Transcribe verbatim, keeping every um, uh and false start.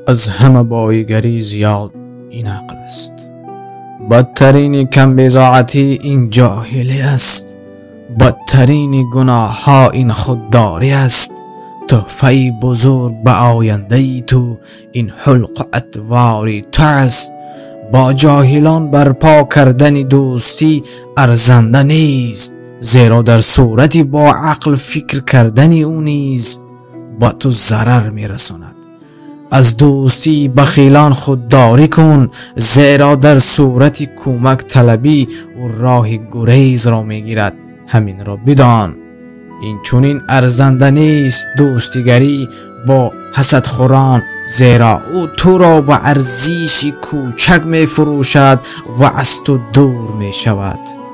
از همه بایگری زیاد این عقل است. بدترین کم بضاعتی این جاهلی است. بدترین گناه ها این خودداری است. تحفه بزرگ به آینده تو این حلق اتواری تو است. با جاهلان برپا کردن دوستی ارزنده نیست، زیرا در صورتی با عقل فکر کردن او نیز با تو ضرر میرساند. از دوستی بخیلان خودداری کن، زیرا در صورت کمک طلبی و راه گریز را میگیرد. همین را بدان، این چونین ارزنده نیست دوستیگری با حسدخوران، زیرا او تو را به ارزش کوچک می فروشد و از تو دور می شود.